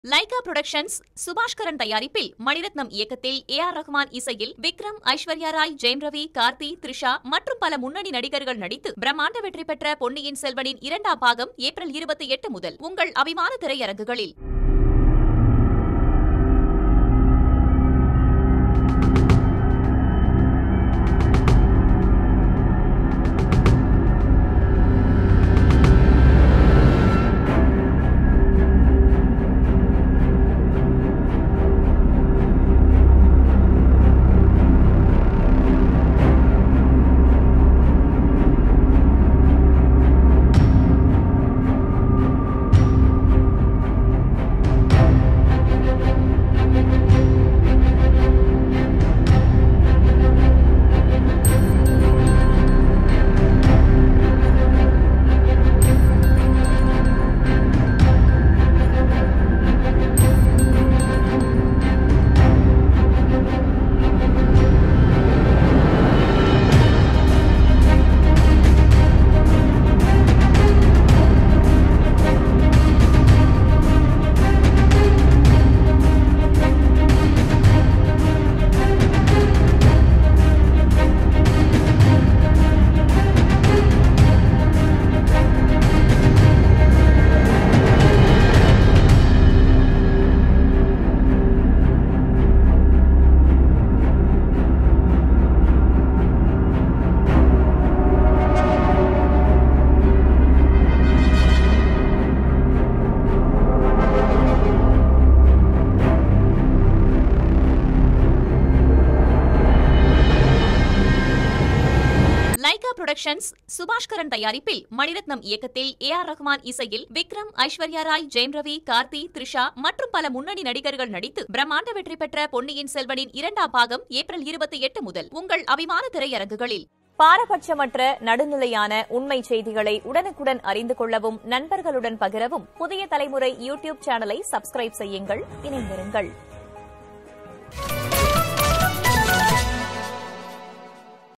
Lyca productions Subaskaran தயாரிப்பில் மணிரத்னம் இயக்கத்தில் A.R.. Rahman இசையில் விக்ரம், ஐஸ்வர்யா ராய், ஜெயம் ரவி, கார்த்தி, த்ரிஷா மற்றும் பல முன்னணி நடிகர்கள் நடித்து பிரம்மாண்ட வெற்றி பெற்ற பொன்னியின் செல்வனின் 2ஆம் பாகம் ஏப்ரல் 28 முதல் உங்கள் அபிமான திரையரங்குகளில். லைகா புரொடக்ஷன்ஸ் சுபாஷ்கரன் தயாரிப்பில் மணிரத்னம் இயக்கத்தில் ஏ.ஆர். ரஹ்மான் இசையில் விக்ரம், ஐஸ்வர்யா ராய், ஜெயம் ரவி, கார்த்தி, த்ரிஷா மற்றும் பல முன்னணி நடிகர்கள் நடித்து பிரம்மாண்ட வெற்றி பெற்ற பொன்னியின் செல்வனின் 2ஆம் பாகம் ஏப்ரல் 28 முதல் உங்கள் அபிமான திரையரங்குகளில். பாரபட்சமற்ற நடுநிலையான உண்மை செய்திகளை உடனுக்குடன் அறிந்து கொள்ளவும் நண்பர்களுடன் பகிரவும் புதிய தலைமுறை யூடியூப் சேனலை சப்ஸ்கிரைப் செய்யுங்கள். இணைந்திருங்கள்.